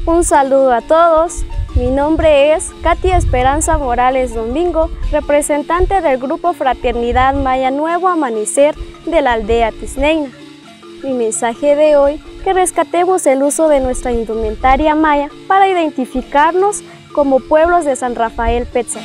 Un saludo a todos, mi nombre es Katia Esperanza Morales Domingo, representante del Grupo Fraternidad Maya Nuevo Amanecer de la aldea Tisneina. Mi mensaje de hoy, que rescatemos el uso de nuestra indumentaria maya para identificarnos como pueblos de San Rafael Petza.